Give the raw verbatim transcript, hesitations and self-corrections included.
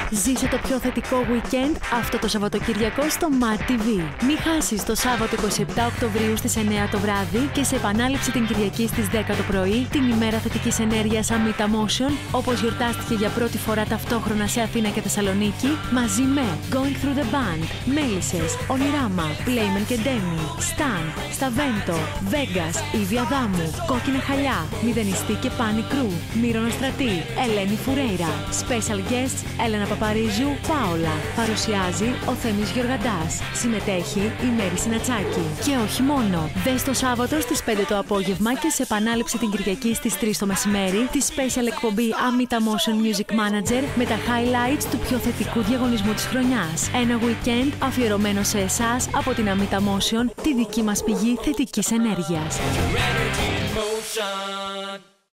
Ζήσε το πιο θετικό weekend αυτό το Σαββατοκυριακό στο Mad τι βι. Μη χάσεις το Σάββατο εικοστή εβδόμη Οκτωβρίου στις εννιά το βράδυ και σε επανάληψη την Κυριακή στις δέκα το πρωί την ημέρα θετικής ενέργειας Amita Motion, όπως γιορτάστηκε για πρώτη φορά ταυτόχρονα σε Αθήνα και Θεσσαλονίκη, μαζί με Going Through the Band, Μέλισσες, Ονειράμα, Playmen και Demi, Stan, Stavento, Vegas, Ήβια Δάμου, Κόκκινα Χαλιά, Μηδενιστή και Panic Crew, Μύρονα Στρατή, Ελένη Φουρέιρα, Special Guests, Έλενα Παπαρίζου, Πάολα. Παρουσιάζει ο Θέμης Γιοργαντάς. Συμμετέχει η Μέρη Συνατσάκη. Και όχι μόνο. Δες το Σάββατο στις πέντε το απόγευμα και σε επανάληψη την Κυριακή στις τρεις το μεσημέρι τη special εκπομπή Amita Motion Music Manager με τα highlights του πιο θετικού διαγωνισμού της χρονιάς. Ένα weekend αφιερωμένο σε εσάς από την Amita Motion, τη δική μας πηγή θετικής ενέργειας.